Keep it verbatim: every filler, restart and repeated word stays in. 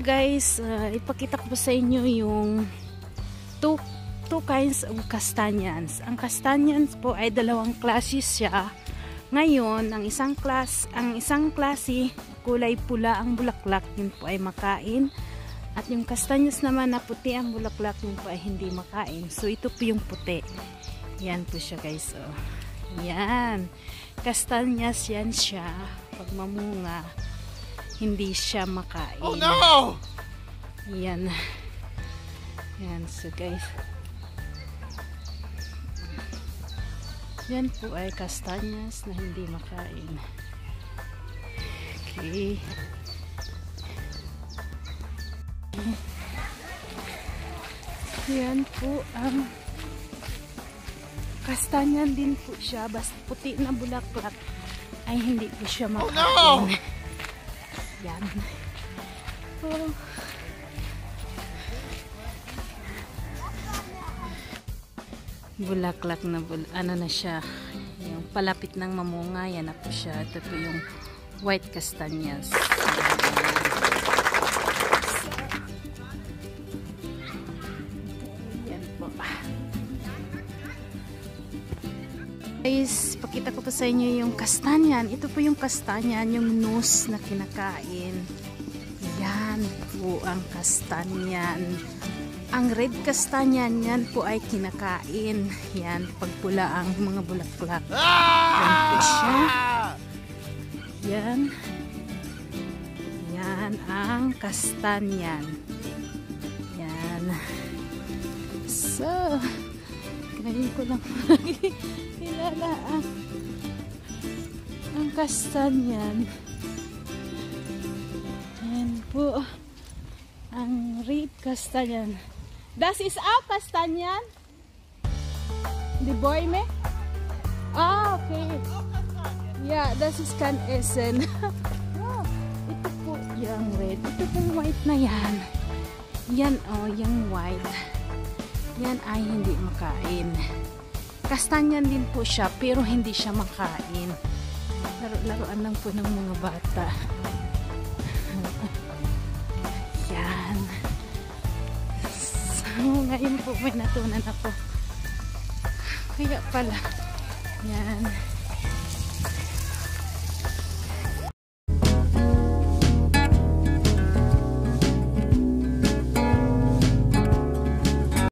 guys, uh, ipakita ko sa inyo yung two, two kinds of castanyans. Ang castanyans po ay dalawang klase siya. Ngayon, ang isang class, ang isang klase kulay pula ang bulaklak, yun po ay makain. At yung castanyas naman na puti ang bulaklak, yun po ay hindi makain. So ito po yung puti. Yan po siya guys. Oh. Yan. Castanyas yan siya. Pag mamunga, hindi siya makain. Oh no! Yan. Yan. So guys. Yan po ay castanyas na hindi makain. Okay. Yan po ang kastanyan din po siya, basta puti na bulaklak ay hindi po siya makain. Oh no! Yan. Oh. Bulaklak na bul ano na siya, yung palapit ng mamunga, yan na po siya. Ito po yung white castanyas. Guys, pakita ko po sa inyo yung kastanyan. Ito po yung kastanyan, yung nose na kinakain. Yan po ang kastanyan. Ang red kastanyan, yan po ay kinakain. Yan, pagpula ang mga bulaklak. Yan po siya. Yan. Yan ang kastanyan. Yan. So, ngayon ko lang kilala ang, ang kastanyan. Yan po ang red kastanyan. Das is auch kastanyan? Die Bäume? Ah, okay. Ja, das ist kan essen. Oh, ito po yung red. Ito po white na yan. Yan oh, yung white. Yan ay hindi makain. Kastanyan din po siya, pero hindi siya makain. Laro-laruan lang po ng mga bata. Yan. So, ngayon po may natunan ako. Kaya pala. Yan.